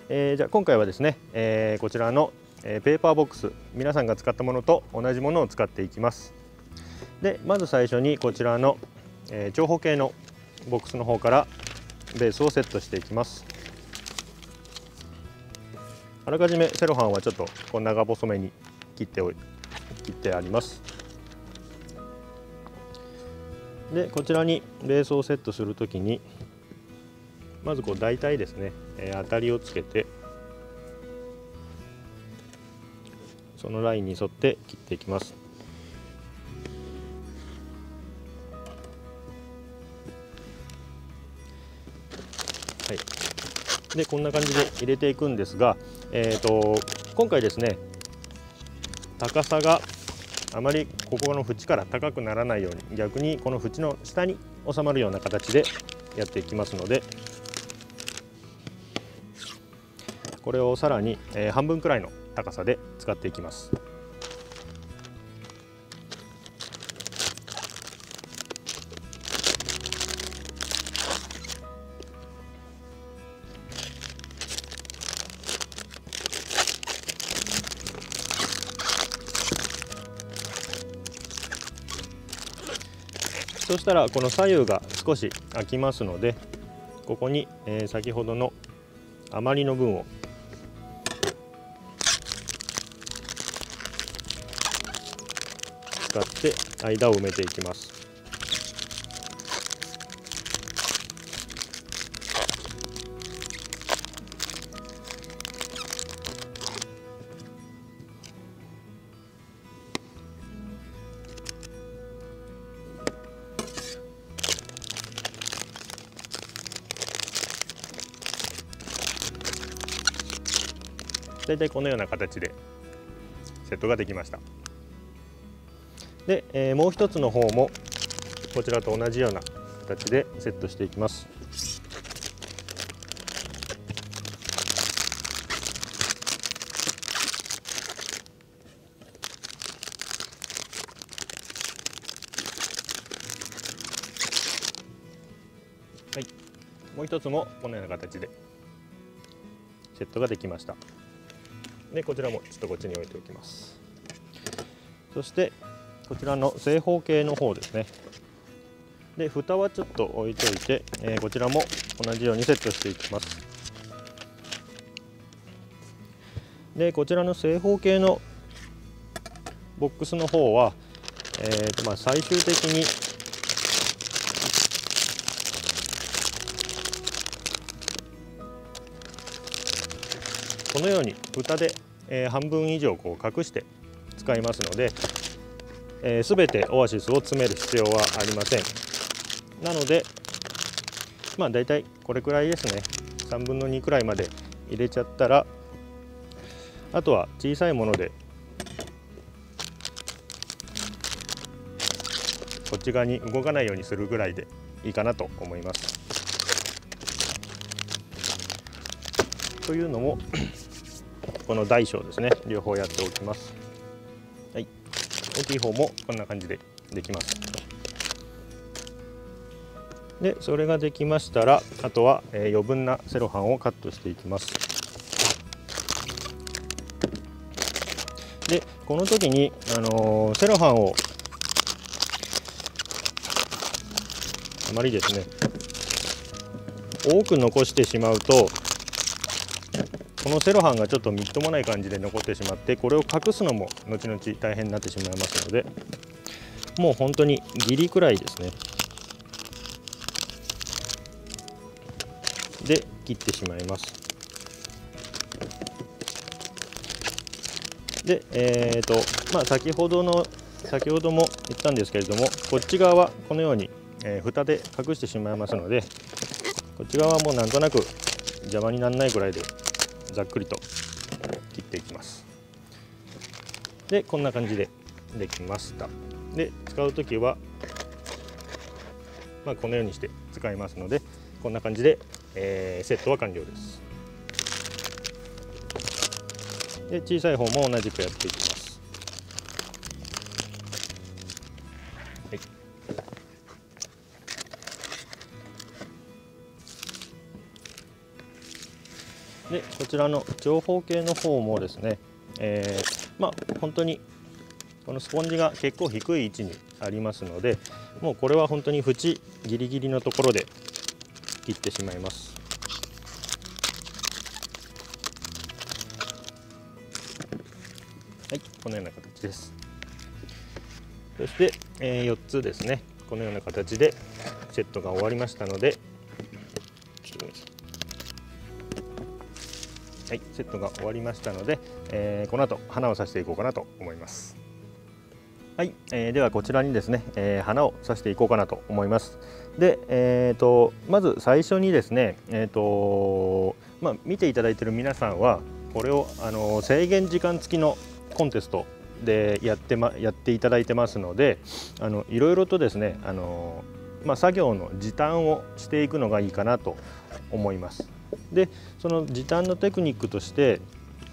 じゃあ今回はですね、こちらのペーパーボックス、皆さんが使ったものと同じものを使っていきます。でまず最初にこちらの、長方形のボックスの方からベースをセットしていきます。あらかじめセロハンはちょっとこう長細めに切ってあります。でこちらにベースをセットするときにまずこう大体ですね、当たりをつけてそのラインに沿って切っていきます。はい、でこんな感じで入れていくんですが、今回ですね高さがあまりここの縁から高くならないように逆にこの縁の下に収まるような形でやっていきますので、これをさらに半分くらいの高さで使っていきます。そしたらこの左右が少し空きますので、ここに先ほどの余りの分を使って間を埋めていきます。だいたいこのような形でセットができました。で、もう一つの方もこちらと同じような形でセットしていきます。はい、もう一つもこのような形でセットができました。でこちらもちょっとこっちに置いておきます。そしてこちらの正方形の方ですね。で蓋はちょっと置いておいて、こちらも同じようにセットしていきます。でこちらの正方形のボックスの方は、最終的にこのように蓋で、半分以上こう隠して使いますので、全てオアシスを詰める必要はありません。なのでだいたいこれくらいですね。3分の2くらいまで入れちゃったら、あとは小さいものでこっち側に動かないようにするぐらいでいいかなと思います。というのもこの大小ですね、両方やっておきます。はい、大きい方もこんな感じでできます。でそれができましたら、あとは余分なセロハンをカットしていきます。でこの時に、セロハンをあまりですね多く残してしまうと、このセロハンがちょっとみっともない感じで残ってしまって、これを隠すのも後々大変になってしまいますので、もう本当にギリくらいですねで切ってしまいます。で先ほども言ったんですけれども、こっち側はこのように、蓋で隠してしまいますので、こっち側はもうなんとなく邪魔にならないぐらいでざっくりと切っていきます。でこんな感じでできました。で使う時は、このようにして使いますので、こんな感じで、セットは完了です。で小さい方も同じくやっていきます。はい、 でこちらの長方形の方もですね、本当にこのスポンジが結構低い位置にありますので、もうこれは本当に縁ギリギリのところで切ってしまいます。はい、このような形です。そして、4つですね、このような形でセットが終わりましたので、はい、セットが終わりましたので、この後花を刺していこうかなと思います。はい、ではこちらにですね、花を刺していこうかなと思います。で、まず最初にですね、見ていただいている皆さんはこれを制限時間付きのコンテストでやっていただいてますので、いろいろとですね、作業の時短をしていくのがいいかなと思います。でその時短のテクニックとして、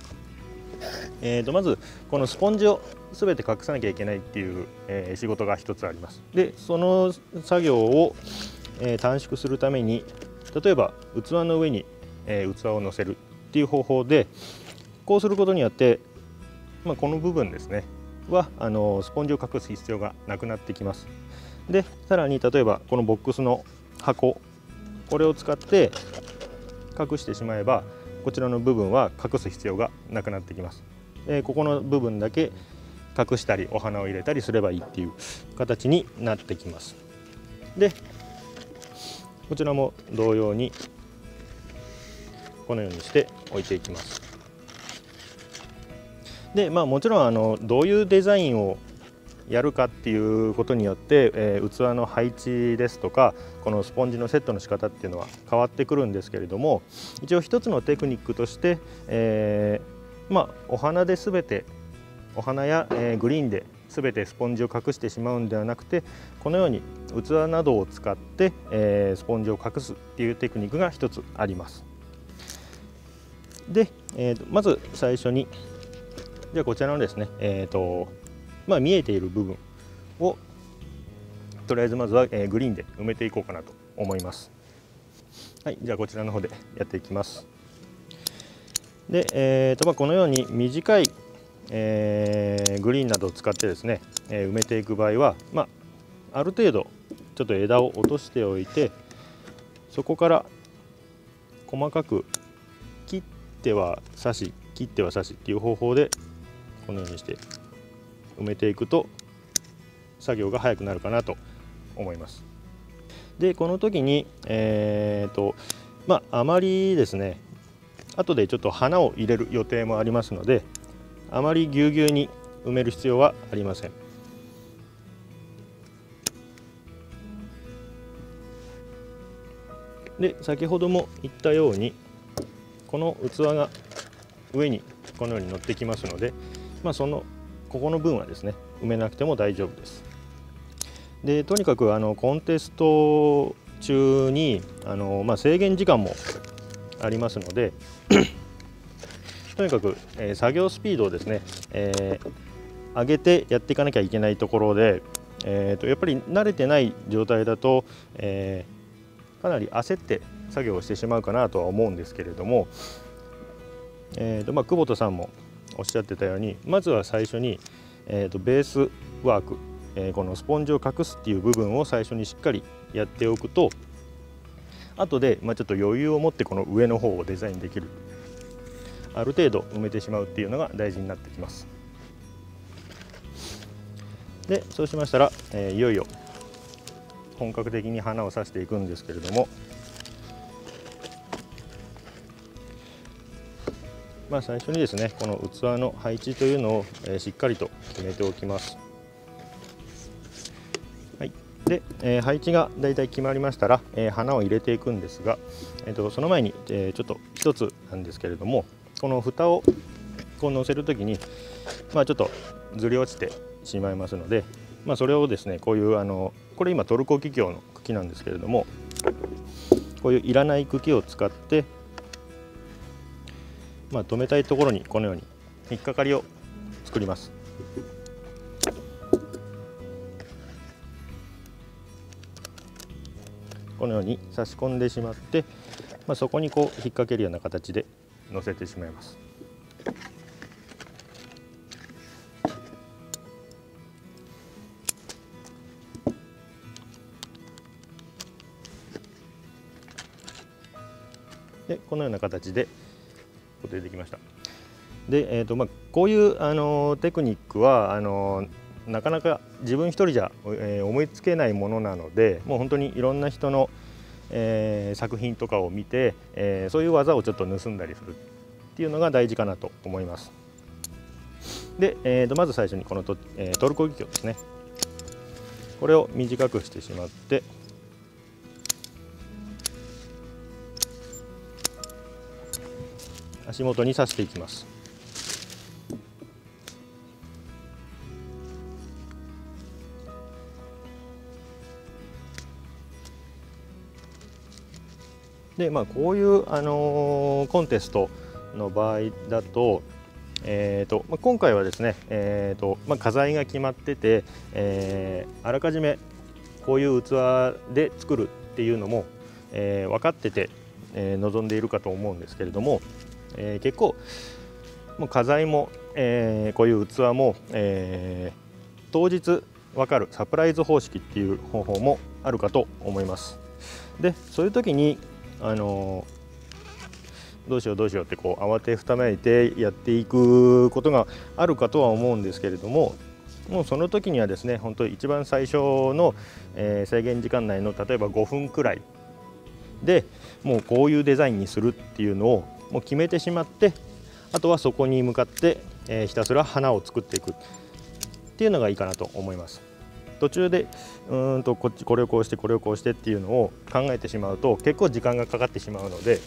まずこのスポンジを全て隠さなきゃいけないっていう、仕事が一つあります。でその作業を、短縮するために、例えば器の上に、器を乗せるっていう方法で、こうすることによって、この部分ですねはスポンジを隠す必要がなくなってきます。でさらに例えばこのボックスの箱、これを使って隠してしまえば、こちらの部分は隠す必要がなくなってきます。ここの部分だけ隠したりお花を入れたりすればいいっていう形になってきます。でこちらも同様にこのようにして置いていきます。でもちろんどういうデザインをやるかっていうことによって、器の配置ですとかこのスポンジのセットの仕方っていうのは変わってくるんですけれども、一応一つのテクニックとして、お花で全てお花や、グリーンで全てスポンジを隠してしまうんではなくて、このように器などを使って、スポンジを隠すっていうテクニックが一つあります。で、まず最初にじゃあこちらのですね、見えている部分をとりあえずまずは、グリーンで埋めていこうかなと思います。はい、じゃあこちらの方でやっていきます。で、このように短い、グリーンなどを使ってですね、埋めていく場合は、ある程度ちょっと枝を落としておいて、そこから細かく切っては刺し切っては刺しっていう方法でこのようにして埋めていくと作業が早くなるかなと思います。でこの時に、あまりですね、後でちょっと花を入れる予定もありますので、あまりぎゅうぎゅうに埋める必要はありません。で先ほども言ったようにこの器が上にこのように乗ってきますので、ここの分はですね埋めなくても大丈夫です。でとにかくコンテスト中に制限時間もありますのでとにかく、作業スピードをですね、上げてやっていかなきゃいけないところで、やっぱり慣れてない状態だと、かなり焦って作業をしてしまうかなとは思うんですけれども、久保田さんもおっしゃってたように、まずは最初に、ベースワーク、このスポンジを隠すっていう部分を最初にしっかりやっておくと、後でちょっと余裕を持ってこの上の方をデザインできる、ある程度埋めてしまうっていうのが大事になってきます。でそうしましたら、いよいよ本格的に花を刺していくんですけれども、最初にですねこの器の配置というのを、しっかりと決めておきます。はい、で、配置がだいたい決まりましたら、花を入れていくんですが、その前に、ちょっと一つなんですけれども、この蓋をこう乗せるときに、ちょっとずり落ちてしまいますので、それをですねこういうこれ今トルコギキョウの茎なんですけれども、こういういらない茎を使って留めたいところにこのように引っかかりを作ります。このように差し込んでしまって、そこにこう引っ掛けるような形で乗せてしまいます。でこのような形で出てきました。で、こういうテクニックはなかなか自分一人じゃ、思いつけないものなので、もう本当にいろんな人の、作品とかを見て、そういう技をちょっと盗んだりするっていうのが大事かなと思います。で、まず最初にこのトルコギキョウですね、これを短くしてしまって足元に刺していきます。でこういう、コンテストの場合だと、今回はですね、画材が決まってて、あらかじめこういう器で作るっていうのも、分かってて、臨んでいるかと思うんですけれども、結構もう画材も、こういう器も、当日分かるサプライズ方式っていう方法もあるかと思います。でそういう時にどうしようってこう慌てふためいてやっていくことがあるかとは思うんですけれども、もうその時にはですね、本当に一番最初の、制限時間内の例えば5分くらいでもうこういうデザインにするっていうのをもう決めてしまって、あとはそこに向かって、ひたすら花を作っていくっていうのがいいかなと思います。途中でこれをこうしてこれをこうしてっていうのを考えてしまうと結構時間がかかってしまうので、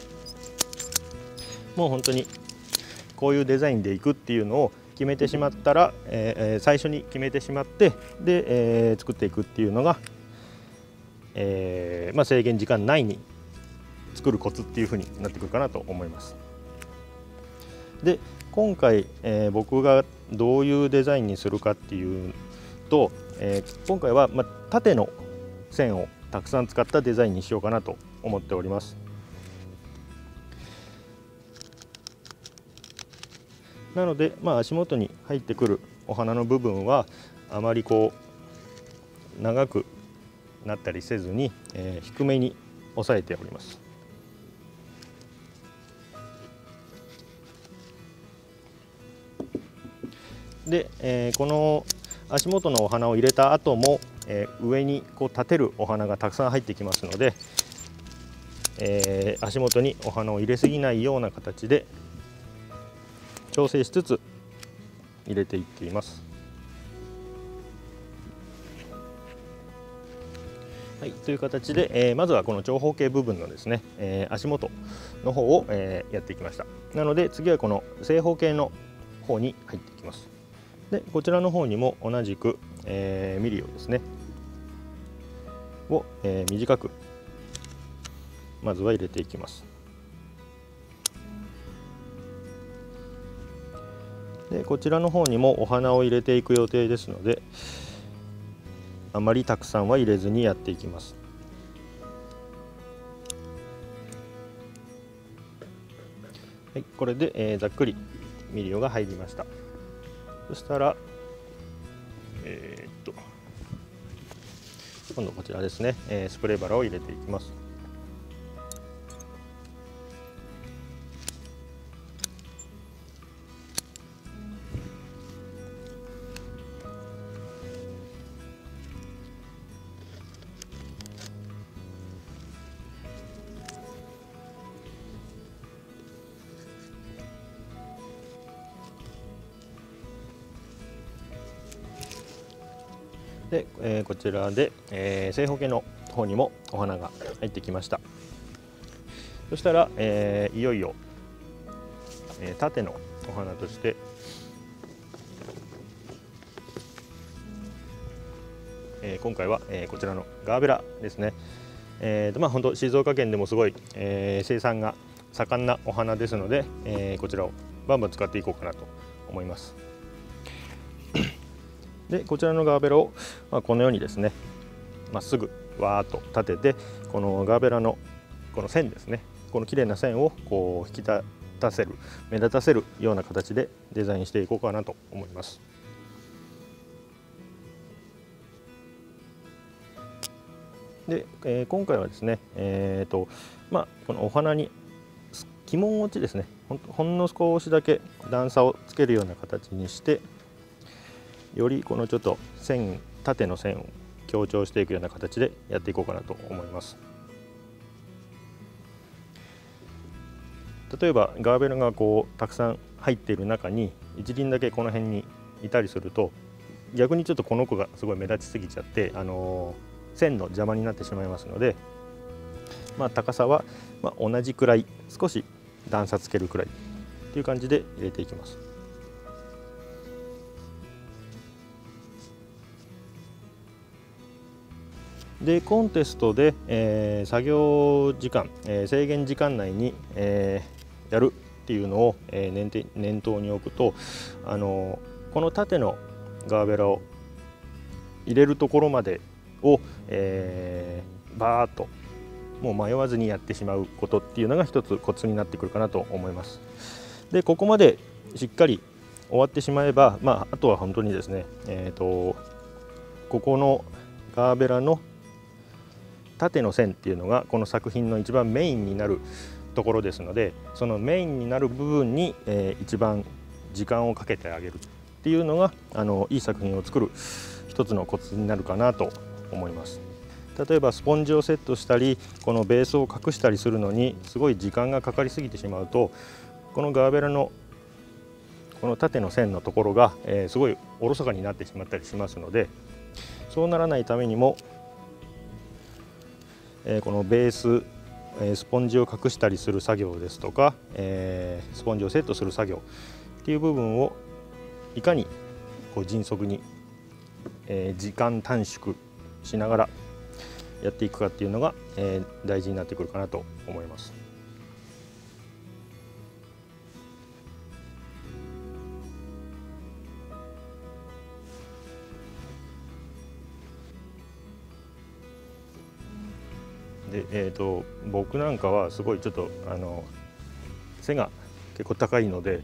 もう本当にこういうデザインでいくっていうのを決めてしまったら、最初に決めてしまってで、作っていくっていうのが、制限時間内に作るコツっていうふうになってくるかなと思います。で今回、僕がどういうデザインにするかっていうと、今回は縦の線をたくさん使ったデザインにしようかなと思っております。なので、足元に入ってくるお花の部分はあまりこう長くなったりせずに、低めに押さえております。で、この足元のお花を入れた後も、上にこう立てるお花がたくさん入ってきますので、足元にお花を入れすぎないような形で調整しつつ入れていっています。はい、という形で、まずはこの長方形部分のですね、足元の方を、やっていきました。なので次はこの正方形の方に入っていきます。でこちらの方にも同じく、ミリをですねを、短くまずは入れていきます。でこちらの方にもお花を入れていく予定ですので、あまりたくさんは入れずにやっていきます。はい、これで、ざっくりミリオが入りました。そしたら、今度こちらですね、スプレーバラを入れていきます。で、こちらで、正方形の方にもお花が入ってきました。そしたら、いよいよ、縦のお花として、今回は、こちらのガーベラですね。本当静岡県でもすごい、生産が盛んなお花ですので、こちらをバンバン使っていこうかなと思います。でこちらのガーベラを、このようにですねまっすぐわーっと立てて、このガーベラのこの線ですね、この綺麗な線をこう引き目立たせるような形でデザインしていこうかなと思います。で、今回はですね、このお花に起紋落ちですね、ほんの少しだけ段差をつけるような形にして、よりこのちょっと縦の線を強調していくような形でやっていこうかなと思います。例えばガーベラがたくさん入っている中に一輪だけこの辺にいたりすると、逆にちょっとこの子がすごい目立ちすぎちゃって、線の邪魔になってしまいますので、高さは同じくらい、少し段差つけるくらいっていう感じで入れていきます。でコンテストで、作業時間、制限時間内に、やるっていうのを、念頭に置くと、この縦のガーベラを入れるところまでを、バーッともう迷わずにやってしまうことっていうのが一つコツになってくるかなと思います。でここまでしっかり終わってしまえば、あとは本当にですね、ここのガーベラの縦の線っていうのがこの作品の一番メインになるところですので、そのメインになる部分に、一番時間をかけてあげるっていうのがいい作品を作る一つのコツになるかなと思います。例えばスポンジをセットしたり、このベースを隠したりするのにすごい時間がかかりすぎてしまうと、このガーベラのこの縦の線のところが、すごいおろそかになってしまったりしますので、そうならないためにも、このベース、スポンジを隠したりする作業ですとか、スポンジをセットする作業っていう部分をいかに迅速に、時間短縮しながらやっていくかっていうのが、大事になってくるかなと思います。で、僕なんかはすごいちょっと背が結構高いので、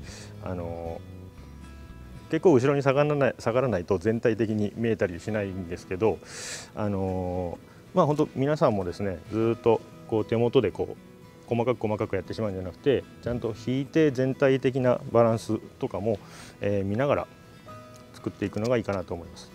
結構後ろに下がらないと全体的に見えたりしないんですけど、本当皆さんもですね、ずっと手元で細かくやってしまうんじゃなくて、ちゃんと引いて全体的なバランスとかも、見ながら作っていくのがいいかなと思います。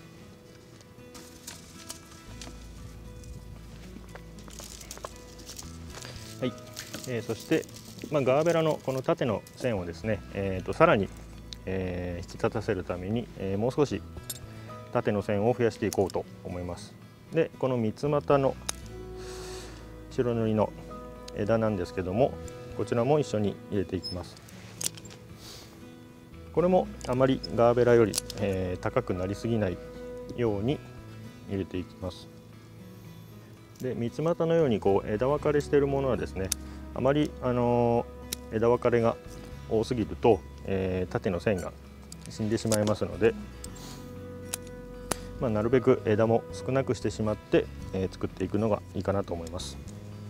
はい、そして、ガーベラのこの縦の線をですね、さらに、引き立たせるために、もう少し縦の線を増やしていこうと思います。でこの三つ股の白塗りの枝なんですけども、こちらも一緒に入れていきます。これもあまりガーベラより、高くなりすぎないように入れていきます。で三つ股のように枝分かれしているものはですね、あまり、枝分かれが多すぎると、縦の線が死んでしまいますので、なるべく枝も少なくしてしまって、作っていくのがいいかなと思います。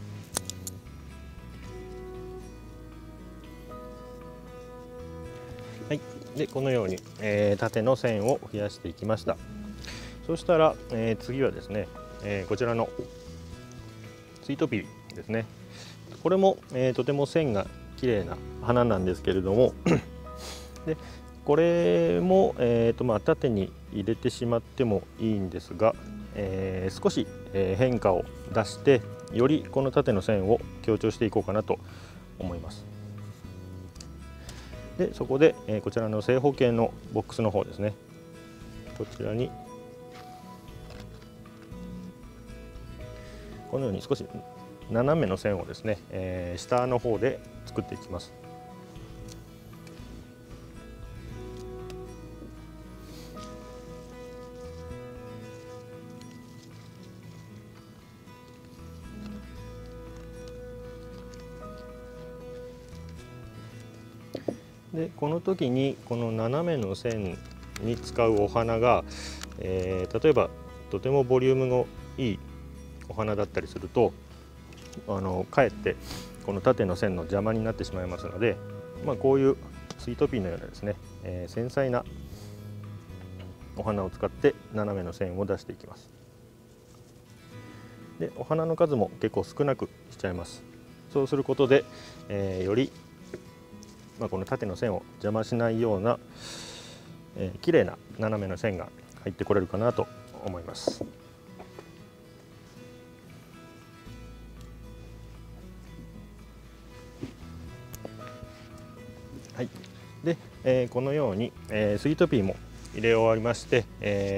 はい、でこのように、縦の線を増やしていきました。そしたら、次はですね、こちらのスイートピーですね。これも、とても線が綺麗な花なんですけれどもでこれも、縦に入れてしまってもいいんですが、少し、変化を出してよりこの縦の線を強調していこうかなと思います。でそこで、こちらの正方形のボックスの方ですね、こちらにこのように少し斜めの線をですね、下の方で作っていきます。でこの時にこの斜めの線に使うお花が、例えばとてもボリュームのいいお花だったりするとかえってこの縦の線の邪魔になってしまいますので、 こういうスイートピーのようなですね、繊細なお花を使って斜めの線を出していきます。でお花の数も結構少なくしちゃいます。そうすることで、より、この縦の線を邪魔しないような、綺麗な斜めの線が入ってこれるかなと思います。はい、で、このように、スイートピーも入れ終わりまして、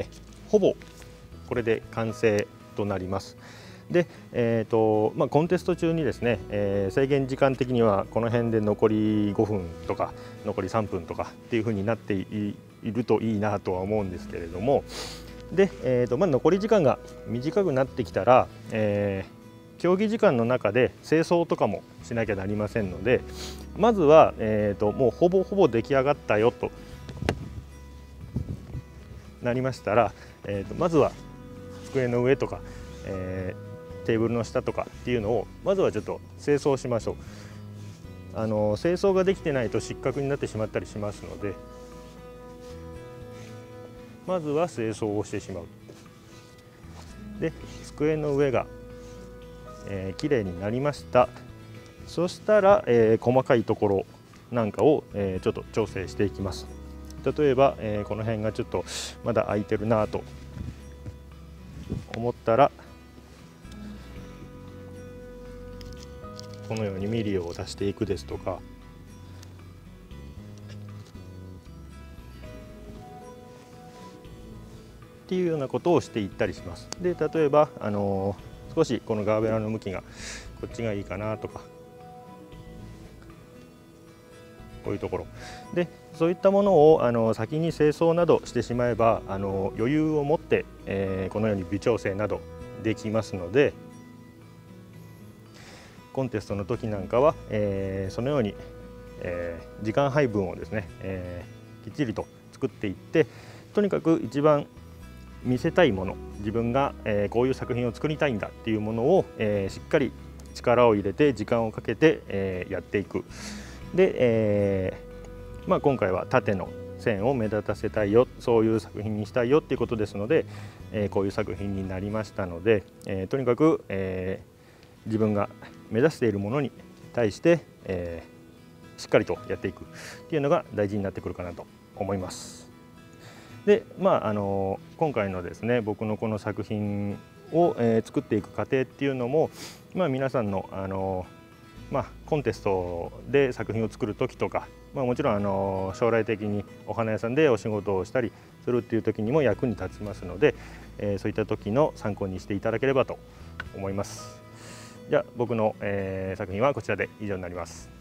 ほぼこれで完成となります。で、コンテスト中にですね、制限時間的にはこの辺で残り5分とか残り3分とかっていう風になっているといいなとは思うんですけれども、で、残り時間が短くなってきたら、競技時間の中で清掃とかもしなきゃなりませんので、まずは、もうほぼほぼ出来上がったよとなりましたら、まずは机の上とか、テーブルの下とかっていうのをまずはちょっと清掃しましょう。清掃ができてないと失格になってしまったりしますので、まずは清掃をしてしまう。で机の上が、きれいになりました。そしたら、細かいところなんかを、ちょっと調整していきます。例えば、この辺がちょっとまだ空いてるなと思ったら、このようにミリを足していくですとか、っていうようなことをしていったりします。で例えば、少しこのガーベラの向きがこっちがいいかなとか、こういうところでそういったものを先に清掃などしてしまえば余裕を持って、このように微調整などできますので、コンテストの時なんかは、そのように、時間配分をですね、きっちりと作っていって、とにかく一番見せたいもの、自分が、こういう作品を作りたいんだっていうものを、しっかり力を入れて時間をかけて、やっていく。で、今回は縦の線を目立たせたいよ、そういう作品にしたいよっていうことですので、こういう作品になりましたので、とにかく、自分が目指しているものに対して、しっかりとやっていくっていうのが大事になってくるかなと思います。で、今回のですね、僕のこの作品を、作っていく過程っていうのも、皆さんのコンテストで作品を作る時とか、もちろん将来的にお花屋さんでお仕事をしたりするっていう時にも役に立ちますので、そういった時の参考にしていただければと思います。じゃあ僕の、作品はこちらで以上になります。